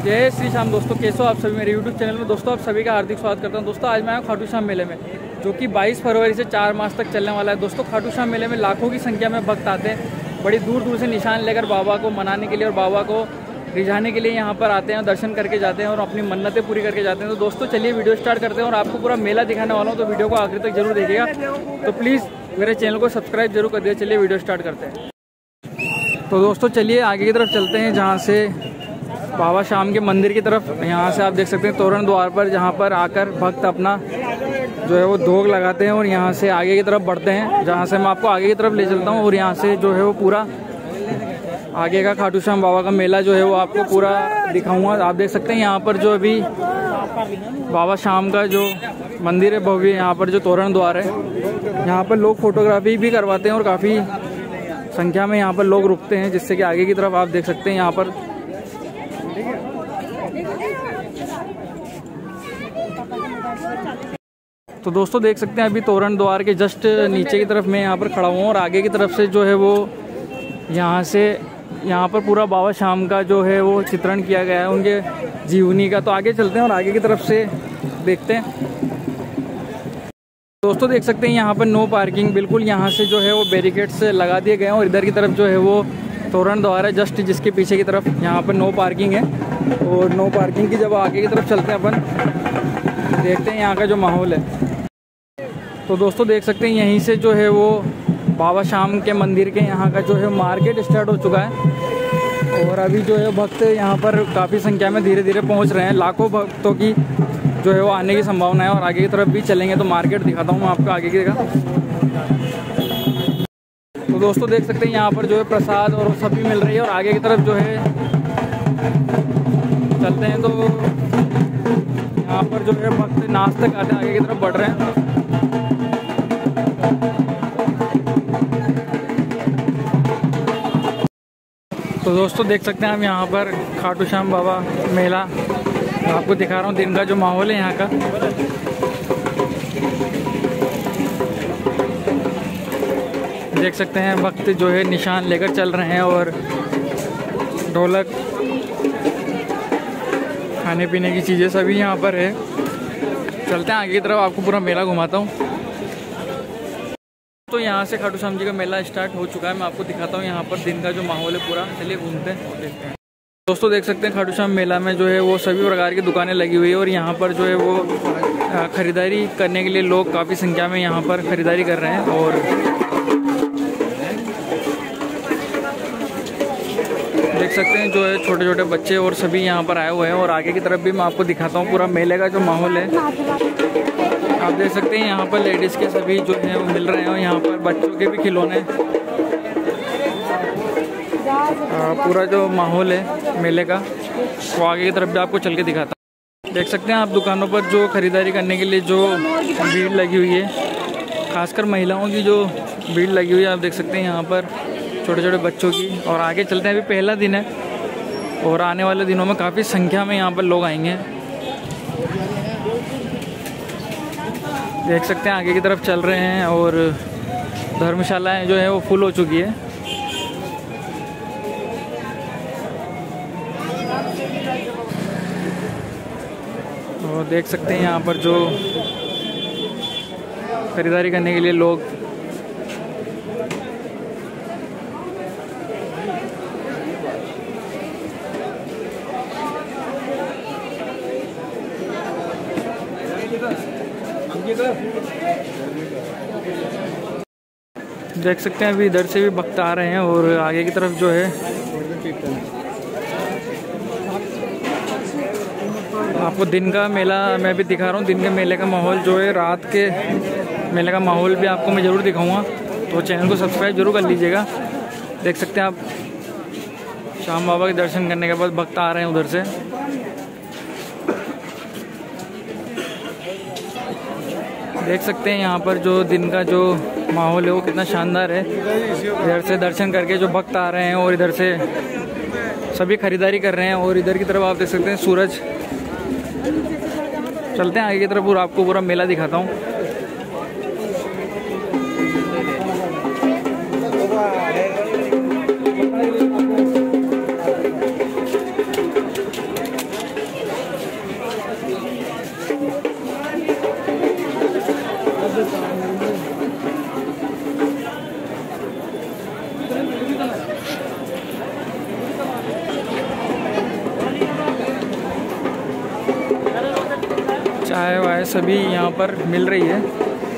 जय श्री श्याम दोस्तों, कैसे हो आप सभी मेरे YouTube चैनल में। दोस्तों आप सभी का हार्दिक स्वागत करता हूं। दोस्तों आज मैं आया खाटू श्याम मेले में, जो कि 22 फरवरी से 4 मार्च तक चलने वाला है। दोस्तों खाटू श्याम मेले में लाखों की संख्या में भक्त आते हैं, बड़ी दूर दूर से निशान लेकर बाबा को मनाने के लिए और बाबा को रिझाने के लिए यहाँ पर आते हैं, दर्शन करके जाते हैं और अपनी मन्नतें पूरी करके जाते हैं। तो दोस्तों चलिए वीडियो स्टार्ट करते हैं और आपको पूरा मेला दिखाने वाला हूँ, तो वीडियो को आखिर तक जरूर देखिएगा। तो प्लीज़ मेरे चैनल को सब्सक्राइब जरूर कर दिया। चलिए वीडियो स्टार्ट करते हैं। तो दोस्तों चलिए आगे की तरफ चलते हैं, जहाँ से बाबा श्याम के मंदिर की तरफ। यहाँ से आप देख सकते हैं तोरण द्वार पर, जहाँ पर आकर भक्त अपना जो है वो धोग लगाते हैं और यहाँ से आगे की तरफ बढ़ते हैं, जहाँ से मैं आपको आगे की तरफ ले चलता हूँ। और यहाँ से जो है वो पूरा आगे का खाटू श्याम बाबा का मेला जो है वो आपको पूरा दिखाऊंगा। आप देख सकते हैं यहाँ पर जो अभी बाबा श्याम का जो मंदिर है भव्य, यहाँ पर जो तोरण द्वार है, यहाँ पर लोग फोटोग्राफी भी करवाते हैं और काफ़ी संख्या में यहाँ पर लोग रुकते हैं, जिससे कि आगे की तरफ आप देख सकते हैं यहाँ पर तो दोस्तों देख सकते हैं अभी तोरण द्वार के जस्ट नीचे की तरफ मैं यहाँ पर खड़ा हूँ और आगे की तरफ से जो है वो यहाँ पर पूरा बाबा श्याम का जो है वो चित्रण किया गया है, उनके जीवनी का। तो आगे चलते हैं और आगे की तरफ से देखते हैं। दोस्तों देख सकते हैं यहाँ पर नो पार्किंग, बिल्कुल यहाँ से जो है वो बैरिकेड्स लगा दिए गए हैं और इधर की तरफ जो है वो तोरण द्वार है, जस्ट जिसके पीछे की तरफ यहाँ पर नो पार्किंग है। और नो पार्किंग की जब आगे की तरफ चलते हैं अपन, देखते हैं यहाँ का जो माहौल है। तो दोस्तों देख सकते हैं यहीं से जो है वो बाबा श्याम के मंदिर के यहाँ का जो है मार्केट स्टार्ट हो चुका है और अभी जो है भक्त यहाँ पर काफ़ी संख्या में धीरे धीरे पहुँच रहे हैं। लाखों भक्तों की जो है वो आने की संभावना है और आगे की तरफ भी चलेंगे तो मार्केट दिखाता हूँ मैं आपको आगे की जगह। तो दोस्तों देख सकते हैं यहाँ पर जो है प्रसाद और सब्जी मिल रही है और आगे की तरफ जो है चलते हैं तो यहाँ पर जो है भक्त नाश्ते खाते आगे की तरफ बढ़ रहे हैं। तो दोस्तों देख सकते हैं हम यहाँ पर खाटू श्याम बाबा मेला आपको दिखा रहा हूँ, दिन का जो माहौल है यहाँ का। देख सकते हैं भक्त जो है निशान लेकर चल रहे हैं और ढोलक, खाने पीने की चीज़ें सभी यहाँ पर है। चलते हैं आगे की तरफ, आपको पूरा मेला घुमाता हूँ। तो यहाँ से खाटू श्याम जी का मेला स्टार्ट हो चुका है, मैं आपको दिखाता हूँ यहाँ पर दिन का जो माहौल है पूरा। चलिए घूमते हैं और देखते हैं। दोस्तों देख सकते हैं खाटू श्याम मेला में जो है वो सभी प्रकार की दुकानें लगी हुई है और यहाँ पर जो है वो खरीदारी करने के लिए लोग काफ़ी संख्या में यहाँ पर खरीदारी कर रहे हैं। और देख सकते हैं जो है छोटे छोटे बच्चे और सभी यहाँ पर आए हुए हैं और आगे की तरफ भी मैं आपको दिखाता हूँ पूरा मेले का जो माहौल है। आप देख सकते हैं यहाँ पर लेडीज़ के सभी जो हैं वो मिल रहे हैं और यहाँ पर बच्चों के भी खिलौने, पूरा जो माहौल है मेले का वो आगे की तरफ भी आपको चल के दिखाता हूँ। देख सकते हैं आप दुकानों पर जो खरीदारी करने के लिए जो भीड़ लगी हुई है, खासकर महिलाओं की जो भीड़ लगी हुई है, आप देख सकते हैं यहाँ पर छोटे छोटे बच्चों की। और आगे चलते हैं, अभी पहला दिन है और आने वाले दिनों में काफ़ी संख्या में यहाँ पर लोग आएंगे। देख सकते हैं आगे की तरफ चल रहे हैं और धर्मशालाएं जो है वो फुल हो चुकी है। और देख सकते हैं यहाँ पर जो खरीदारी करने के लिए लोग देख सकते हैं अभी इधर से भी भक्त आ रहे हैं और आगे की तरफ जो है आपको दिन का मेला मैं भी दिखा रहा हूँ। दिन के मेले का माहौल जो है, रात के मेले का माहौल भी आपको मैं ज़रूर दिखाऊंगा, तो चैनल को सब्सक्राइब जरूर कर लीजिएगा। देख सकते हैं आप श्याम बाबा के दर्शन करने के बाद भक्त आ रहे हैं उधर से। देख सकते हैं यहाँ पर जो दिन का जो माहौल है वो कितना शानदार है। इधर से दर्शन करके जो भक्त आ रहे हैं और इधर से सभी खरीदारी कर रहे हैं और इधर की तरफ आप देख सकते हैं सूरज। चलते हैं आगे की तरफ और आपको पूरा मेला दिखाता हूँ। सभी यहाँ पर मिल रही है।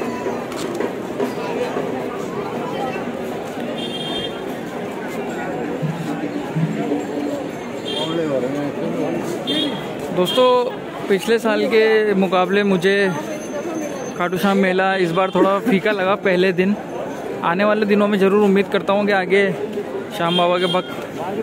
दोस्तों पिछले साल के मुकाबले मुझे खाटू श्याम मेला इस बार थोड़ा फीका लगा पहले दिन। आने वाले दिनों में ज़रूर उम्मीद करता हूँ कि आगे श्याम बाबा के भक्त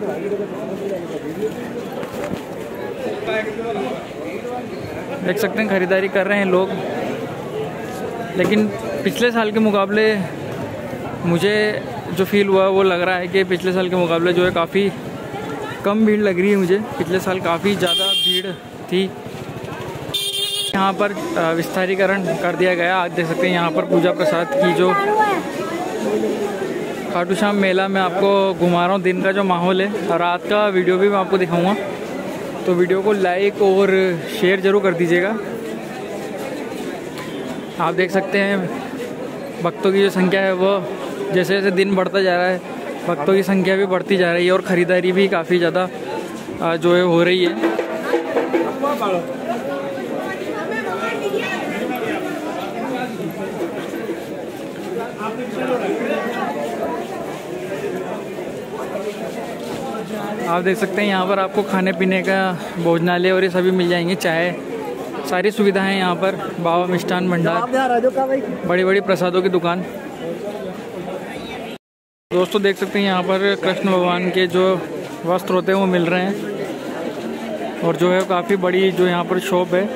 देख सकते हैं ख़रीदारी कर रहे हैं लोग, लेकिन पिछले साल के मुकाबले मुझे जो फील हुआ वो लग रहा है कि पिछले साल के मुकाबले जो है काफ़ी कम भीड़ लग रही है मुझे। पिछले साल काफ़ी ज़्यादा भीड़ थी। यहाँ पर विस्तारीकरण कर दिया गया। आज देख सकते हैं यहाँ पर पूजा प्रसाद की जो खाटू श्याम मेला में आपको घुमा रहा हूँ। दिन का जो माहौल है, रात का वीडियो भी मैं आपको दिखाऊंगा, तो वीडियो को लाइक और शेयर ज़रूर कर दीजिएगा। आप देख सकते हैं भक्तों की जो संख्या है वो जैसे जैसे दिन बढ़ता जा रहा है, भक्तों की संख्या भी बढ़ती जा रही है और ख़रीदारी भी काफ़ी ज़्यादा जो है हो रही है। आप देख सकते हैं यहाँ पर आपको खाने पीने का भोजनालय और ये सभी मिल जाएंगे, चाय, सारी सुविधाएं यहाँ पर। बाबा मिष्ठान भंडार, बड़ी बड़ी प्रसादों की दुकान। दोस्तों देख सकते हैं यहाँ पर कृष्ण भगवान के जो वस्त्र होते हैं वो मिल रहे हैं और जो है काफ़ी बड़ी जो यहाँ पर शॉप है।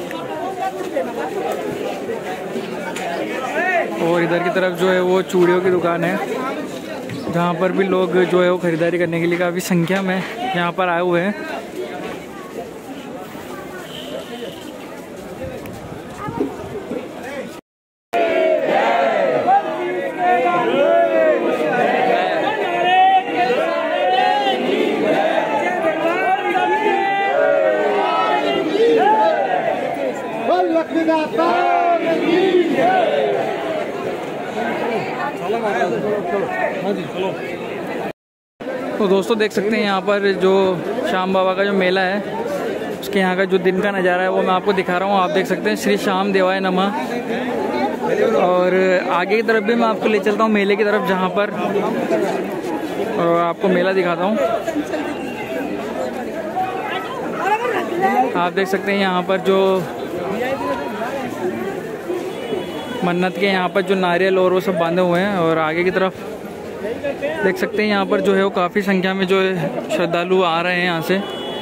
और इधर की तरफ जो है वो चूड़ियों की दुकान है, जहाँ पर भी लोग जो है वो ख़रीदारी करने के लिए काफ़ी संख्या में यहाँ पर आए हुए हैं। तो दोस्तों देख सकते हैं यहाँ पर जो श्याम बाबा का जो मेला है उसके यहाँ का जो दिन का नज़ारा है वो मैं आपको दिखा रहा हूँ। आप देख सकते हैं श्री श्याम देवाय नमः। और आगे की तरफ भी मैं आपको ले चलता हूँ मेले की तरफ, जहाँ पर और आपको मेला दिखाता हूँ। आप देख सकते हैं यहाँ पर जो मन्नत के यहाँ पर जो नारियल और वो सब बांधे हुए हैं। और आगे की तरफ देख सकते हैं यहाँ पर जो है वो काफ़ी संख्या में जो है श्रद्धालु आ रहे हैं यहाँ से।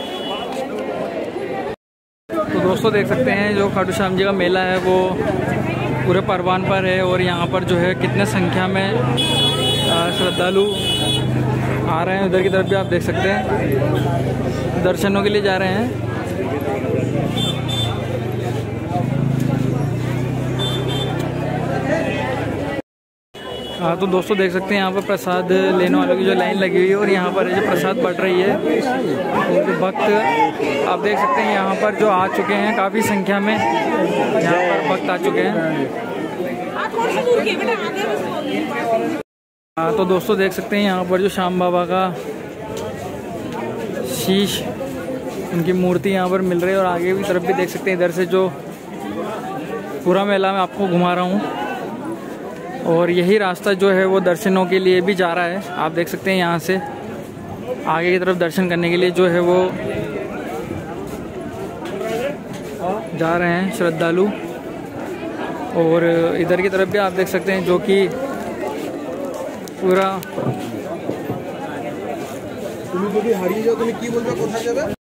तो दोस्तों देख सकते हैं जो खाटू श्याम जी का मेला है वो पूरे परवान पर है और यहाँ पर जो है कितने संख्या में श्रद्धालु आ रहे हैं। उधर की तरफ भी आप देख सकते हैं दर्शनों के लिए जा रहे हैं। हाँ तो दोस्तों देख सकते हैं यहाँ पर प्रसाद लेने वालों की जो लाइन लगी हुई है और यहाँ पर जो प्रसाद बढ़ रही है तो भक्त आप देख सकते हैं यहाँ पर जो आ चुके हैं काफ़ी संख्या में यहाँ पर भक्त आ चुके हैं। हाँ तो दोस्तों देख सकते हैं यहाँ पर जो श्याम बाबा का शीश, उनकी मूर्ति यहाँ पर मिल रही है। और आगे की तरफ भी देख सकते हैं, इधर से जो पूरा मेला मैं आपको घुमा रहा हूँ और यही रास्ता जो है वो दर्शनों के लिए भी जा रहा है। आप देख सकते हैं यहाँ से आगे की तरफ दर्शन करने के लिए जो है वो जा रहे हैं श्रद्धालु। और इधर की तरफ भी आप देख सकते हैं जो कि पूरा